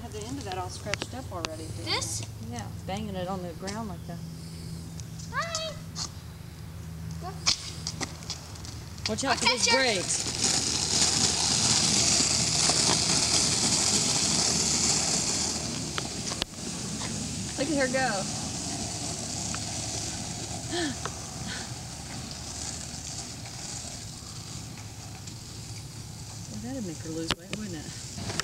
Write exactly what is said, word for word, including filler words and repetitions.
had the end of that all scratched up already. This? It? Yeah, banging it on the ground like that. Hi. Watch out for those brakes. Look at her go. Well, that'd make her lose weight, wouldn't it?